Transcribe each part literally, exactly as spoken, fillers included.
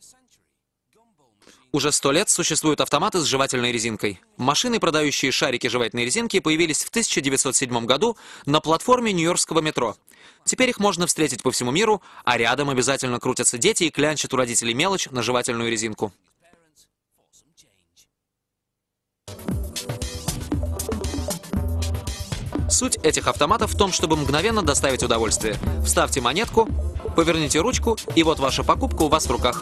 Уже сто лет существуют автоматы с жевательной резинкой. Машины, продающие шарики жевательной резинки, появились в тысяча девятьсот седьмом году на платформе нью-йоркского метро. Теперь их можно встретить по всему миру, а рядом обязательно крутятся дети и клянчат у родителей мелочь на жевательную резинку. Суть этих автоматов в том, чтобы мгновенно доставить удовольствие. Вставьте монетку, поверните ручку, и вот ваша покупка у вас в руках.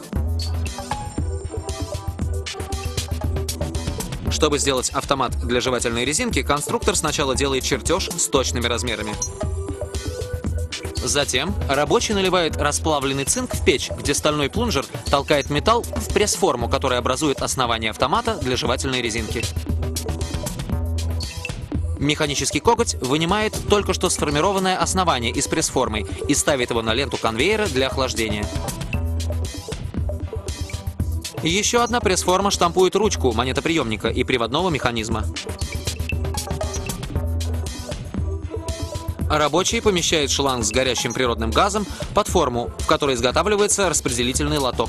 Чтобы сделать автомат для жевательной резинки, конструктор сначала делает чертеж с точными размерами. Затем рабочий наливает расплавленный цинк в печь, где стальной плунжер толкает металл в пресс-форму, которая образует основание автомата для жевательной резинки. Механический коготь вынимает только что сформированное основание из пресс-формы и ставит его на ленту конвейера для охлаждения. Еще одна пресс-форма штампует ручку монетоприемника и приводного механизма. Рабочий помещает шланг с горящим природным газом под форму, в которой изготавливается распределительный лоток.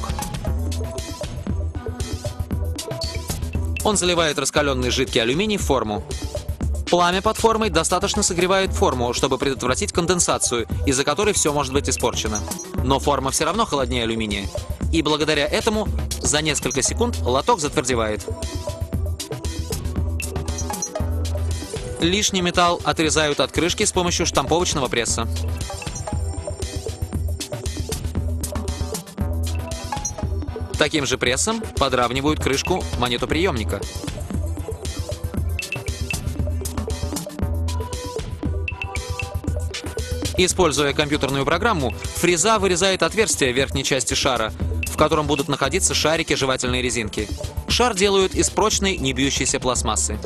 Он заливает раскаленный жидкий алюминий в форму. Пламя под формой достаточно согревает форму, чтобы предотвратить конденсацию, из-за которой все может быть испорчено. Но форма все равно холоднее алюминия. И благодаря этому за несколько секунд лоток затвердевает. Лишний металл отрезают от крышки с помощью штамповочного пресса. Таким же прессом подравнивают крышку монетоприемника. Используя компьютерную программу, фреза вырезает отверстие в верхней части шара, в котором будут находиться шарики жевательной резинки. Шар делают из прочной, не бьющейся пластмассы.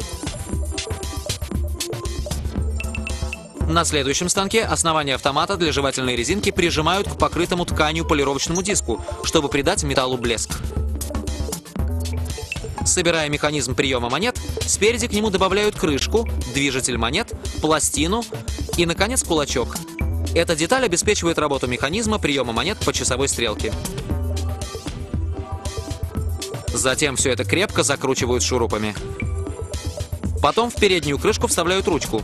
На следующем станке основание автомата для жевательной резинки прижимают к покрытому тканью полировочному диску, чтобы придать металлу блеск. Собирая механизм приема монет, спереди к нему добавляют крышку, движитель монет, пластину и, наконец, кулачок. Эта деталь обеспечивает работу механизма приема монет по часовой стрелке. Затем все это крепко закручивают шурупами. Потом в переднюю крышку вставляют ручку.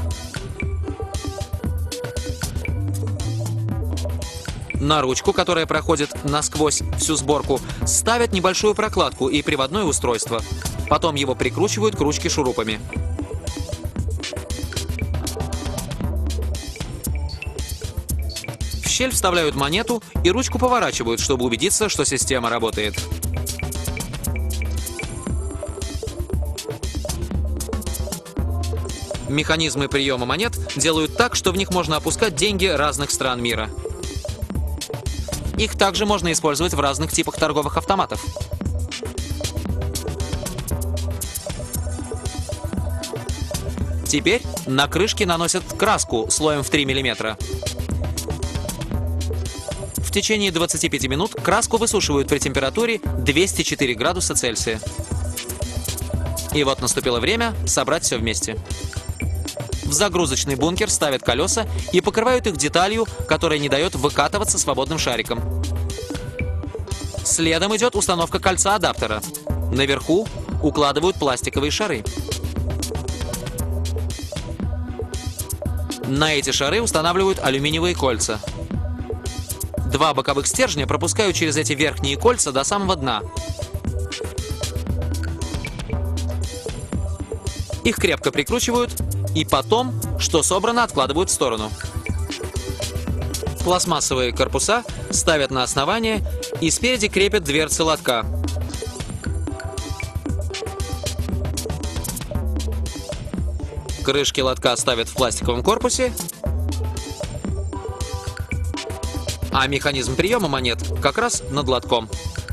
На ручку, которая проходит насквозь всю сборку, ставят небольшую прокладку и приводное устройство. Потом его прикручивают к ручке шурупами. В щель вставляют монету и ручку поворачивают, чтобы убедиться, что система работает. Механизмы приема монет делают так, что в них можно опускать деньги разных стран мира. Их также можно использовать в разных типах торговых автоматов. Теперь на крышке наносят краску слоем в три миллиметра. В течение двадцати пяти минут краску высушивают при температуре двести четыре градуса Цельсия. И вот наступило время собрать все вместе. В загрузочный бункер ставят колеса и покрывают их деталью, которая не дает выкатываться свободным шариком. Следом идет установка кольца адаптера. Наверху укладывают пластиковые шары. На эти шары устанавливают алюминиевые кольца. Два боковых стержня пропускают через эти верхние кольца до самого дна. Их крепко прикручивают и потом, что собрано, откладывают в сторону. Пластмассовые корпуса ставят на основание и спереди крепят дверцы лотка. Крышки лотка ставят в пластиковом корпусе, а механизм приема монет как раз над лотком.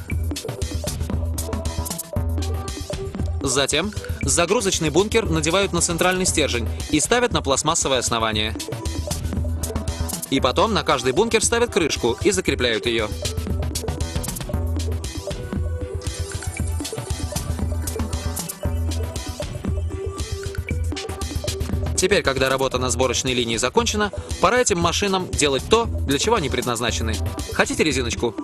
Затем загрузочный бункер надевают на центральный стержень и ставят на пластмассовое основание. И потом на каждый бункер ставят крышку и закрепляют ее. Теперь, когда работа на сборочной линии закончена, пора этим машинам делать то, для чего они предназначены. Хотите резиночку?